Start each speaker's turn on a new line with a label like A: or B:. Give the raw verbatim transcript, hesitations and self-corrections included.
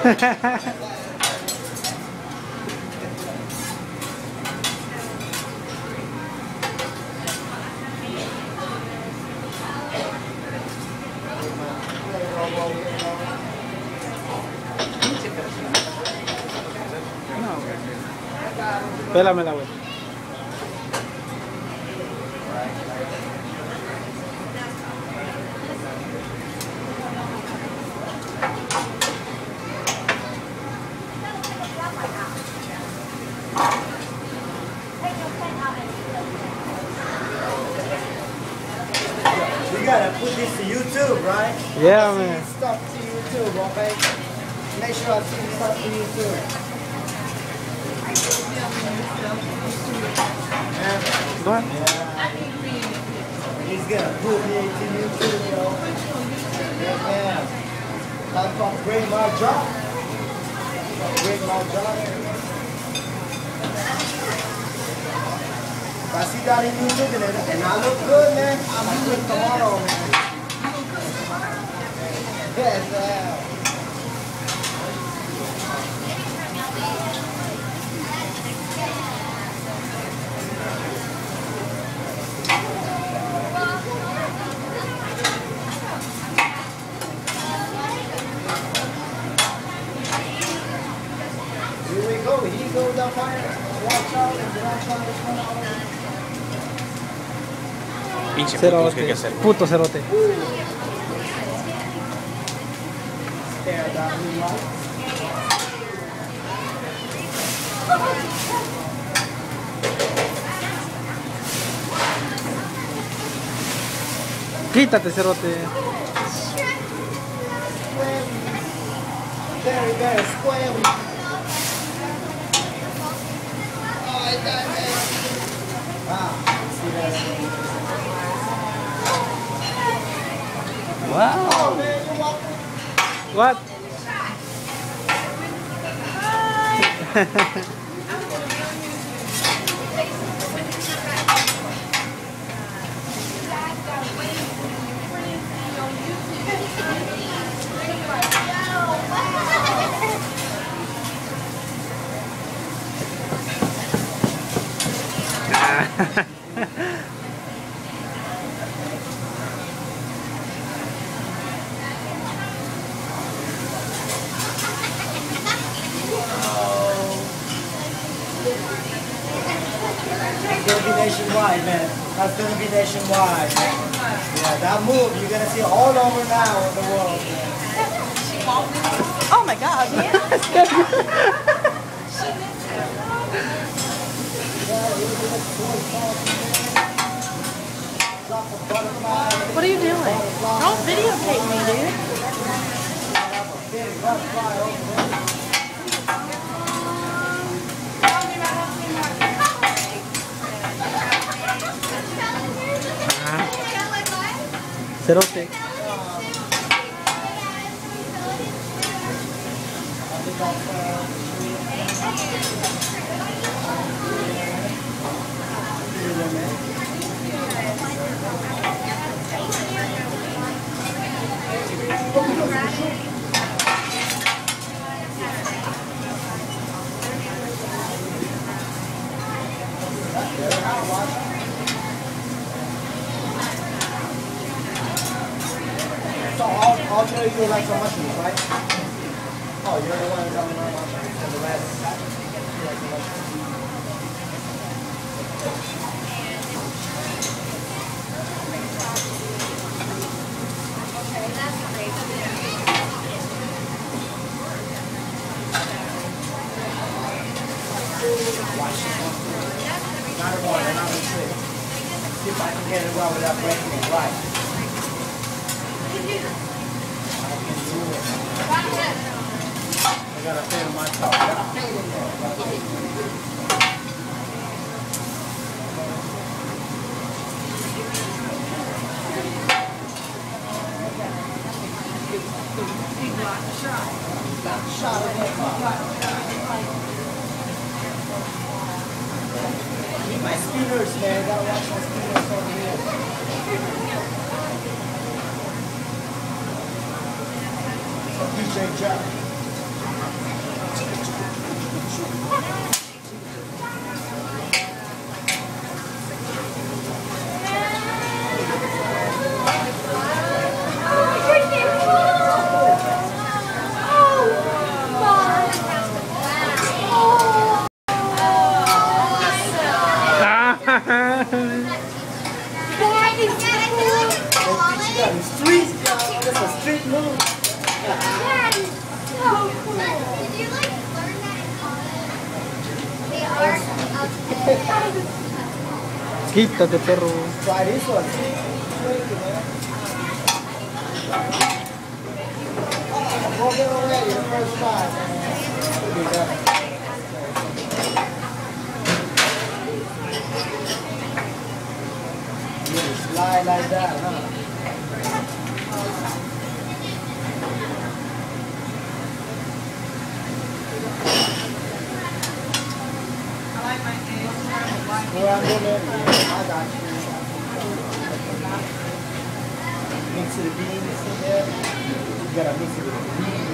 A: Pélamela, güey.
B: You gotta put this to YouTube, right?
A: Yeah,
B: see
A: man.
B: Stuff to YouTube, okay? Make sure I see this stuff to YouTube.
A: What?
B: Yeah. He's gonna put me to YouTube, yo. Yeah. That's from Great Mark Job. Great Mark Job. If I see that in YouTube and, and I look good, man, I'm good tomorrow, man. Yes, uh, here we go. He goes down fire. Watch out and watch out.
C: Pinche putos que hay que
A: Cerote.
C: hacer.
A: Puto cerote.
B: Stare down the light.
A: Quítate, cerote.
B: Very, very square. Oh, it's that man. Wow. See that?
A: Wow.
B: Oh, man, you walk.
A: What?
B: It's gonna be nationwide, man. That's gonna be nationwide. Yeah, that move, you're gonna see all over now in the world, man.
D: Oh my God, man. What are you doing? Don't videotape me, dude.
A: Cerote.
B: So I'll, I'll tell you you like some mushrooms, right? Oh, you're the one who's on the mushrooms and the rest. You like some mushrooms. Watch this one. Not a one, and I'm gonna see. See if I can get it well without breaking it right. I gotta feel myself. I gotta feel in there. Shot of Need my spinners, man. I gotta watch my spinners over here. D J Jack. street, y'all. That's a street move.
E: That is so cool. Did you like learn that in college? They are upstairs.
A: Quítate, perro.
B: Try this one. Go get already the first time, man. Look at that. You slide like that, huh? Well, I'm gonna, I got you. Mix the beans in there. You gotta mix it with the beans.